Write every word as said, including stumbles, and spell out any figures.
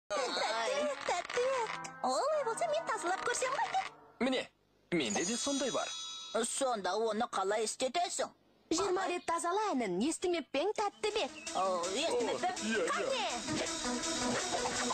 Тәтті, тәтті. Олай болса мен тазалап көрсем байды. Міне, менде де сондай бар. Сонда оны қалай істетесің? Жиырма рет тазала әнін, естімеп пең тәтті бек. О, естімеппін. Иә, иә. Қане?